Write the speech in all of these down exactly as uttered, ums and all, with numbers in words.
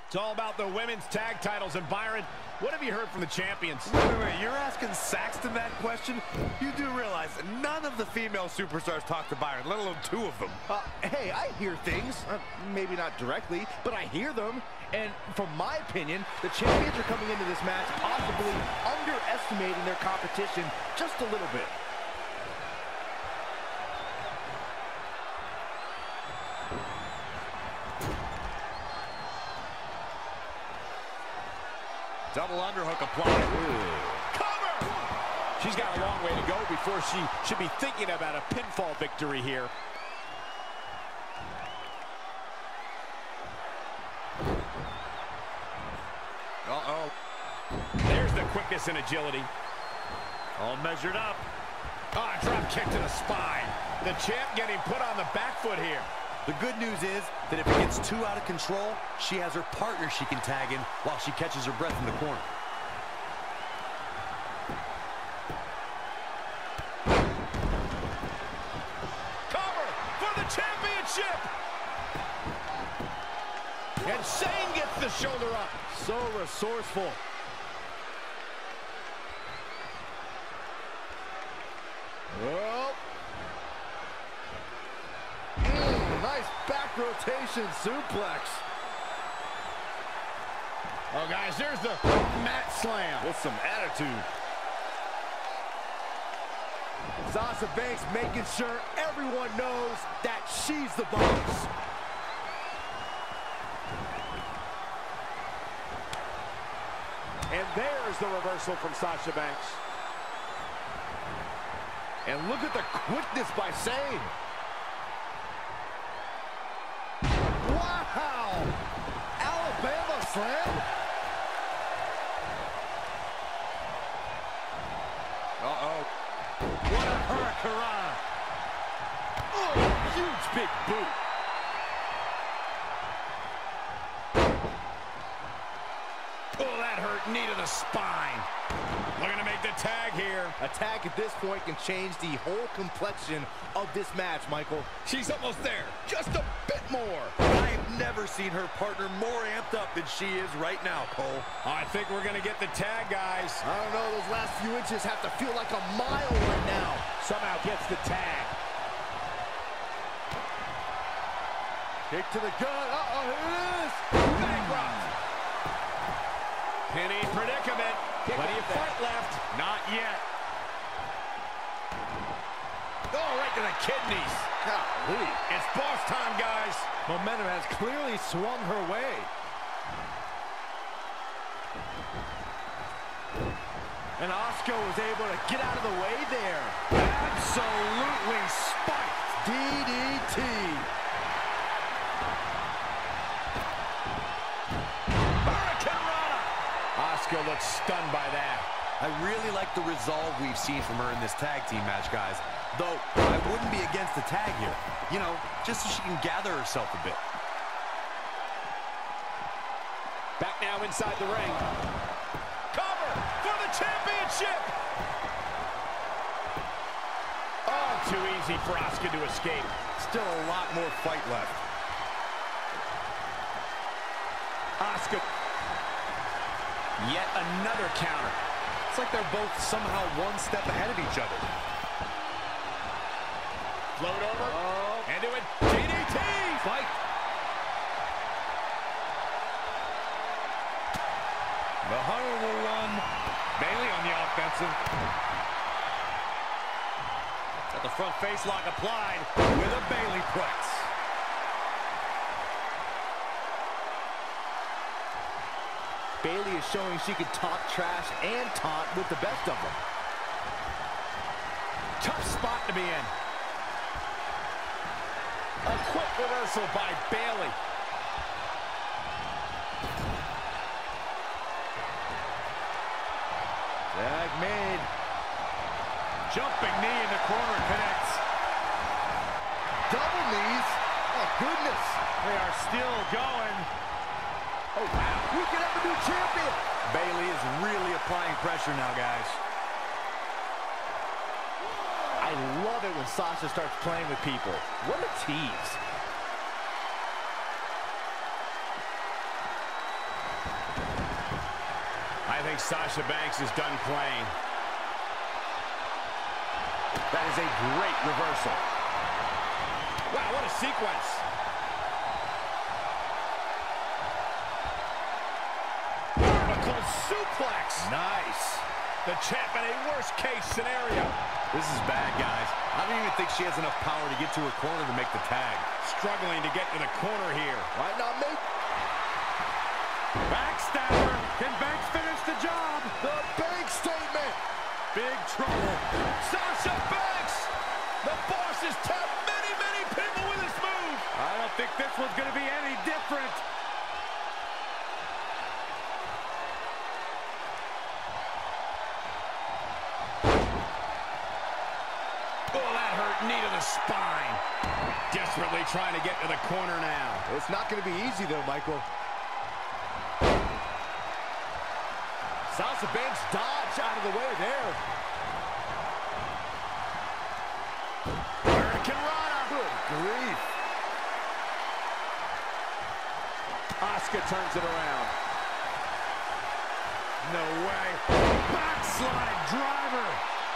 It's all about the women's tag titles. And Byron, what have you heard from the champions? Wait, wait, wait. You're asking Saxton that question? You do realize that none of the female superstars talk to Byron, let alone two of them. Uh, hey, I hear things. Uh, maybe not directly, but I hear them. And from my opinion, the champions are coming into this match possibly underestimating their competition just a little bit. Double underhook applied. Ooh. Cover! She's got a long way to go before she should be thinking about a pinfall victory here. Uh-oh. There's the quickness and agility. All measured up. Ah, oh, drop kick to the spine. The champ getting put on the back foot here. The good news is that if it gets too out of control, she has her partner she can tag in while she catches her breath in the corner. Cover for the championship! And Shane gets the shoulder up. So resourceful. Well. Mm, nice back rotation suplex. Oh, guys, there's the mat slam. With some attitude. Sasha Banks making sure everyone knows that she's the boss. And there's the reversal from Sasha Banks. And look at the quickness by Shane. Wow! Alabama slam. Uh-oh. What a hurricane. Oh, huge big boot. Oh, that hurt. Knee to the spine. Looking to make the tag here. A tag at this point can change the whole complexion of this match, Michael. She's almost there. Just a bit more. I've never seen her partner more amped up than she is right now, Cole. I think we're going to get the tag, guys. I don't know. Those last few inches have to feel like a mile right now. Somehow gets the tag. Kick to the gut. Uh-oh, here it is. Bankrupt. Penny predicament. Plenty of fight left. Not yet. Oh, right to the kidneys. Golly. It's boss time, guys. Momentum has clearly swung her way. And Asuka was able to get out of the way there. Absolutely spiked. D D T. Asuka looks stunned by that. I really like the resolve we've seen from her in this tag team match, guys. Though, I wouldn't be against the tag here. You know, just so she can gather herself a bit. Back now inside the ring. Cover for the championship! Oh, too easy for Asuka to escape. Still a lot more fight left. Asuka. Yet another counter. It's like they're both somehow one step ahead of each other. Float over. Oh. And do it. D D T. Fight. The Hunter will run. Bayley on the offensive. Got the front face lock applied with a Bayley press. Bayley is showing she can talk trash and taunt with the best of them. Tough spot to be in. A quick reversal by Bayley. Tag made. Jumping knee in the corner connects. Double knees. Oh, goodness. They are still going. Oh, wow. We could have a new champion. Bayley is really applying pressure now, guys. I love it when Sasha starts playing with people. What a tease. I think Sasha Banks is done playing. That is a great reversal. Wow, what a sequence. Vertical suplex. Nice. The champ in a worst-case scenario. This is bad, guys. I don't even think she has enough power to get to her corner to make the tag. Struggling to get to the corner here. Why not make... Backstabber. Can Banks finish the job? The Banks statement. Big trouble. Sasha Banks. The boss has tapped many, many people with this move. I don't think this one's going to be any different. Oh, that hurt. Knee to the spine. Desperately trying to get to the corner now. It's not going to be easy, though, Michael. Sasha Banks dodged out of the way there. Hurricane Rana. Good grief. Asuka turns it around. No way. Backslide driver.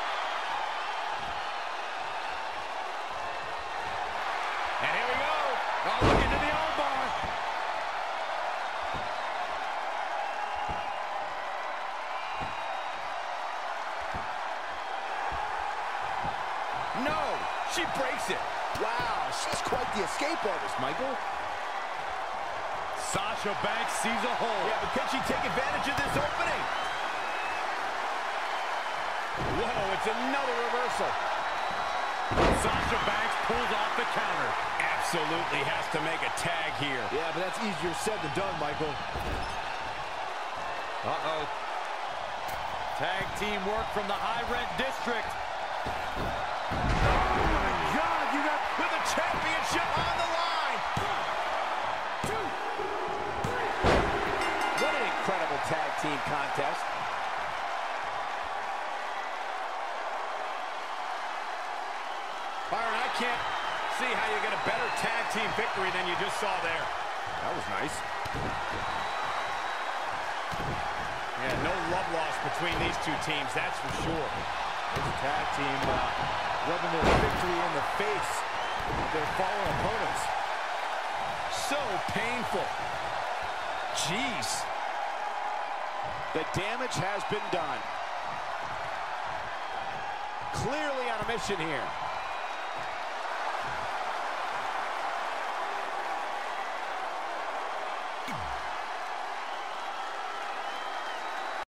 And here we go. Oh, look into the armbar. No, she breaks it. Wow, she's quite the escape artist, Michael. Sasha Banks sees a hole. Yeah, but can she take advantage of this opening? Whoa, it's another reversal. Sasha Banks pulls off the counter. Absolutely has to make a tag here. Yeah, but that's easier said than done, Michael. Uh-oh. Tag team work from the high rent district. Oh, my God, you got with the championship on the line. One, two, three. What an incredible tag team contest. Byron, I can't see how you get a better tag team victory than you just saw there. That was nice. Yeah, no love lost between these two teams, that's for sure. This tag team uh, rubbing their victory in the face of their fallen opponents. So painful. Jeez. The damage has been done. Clearly on a mission here.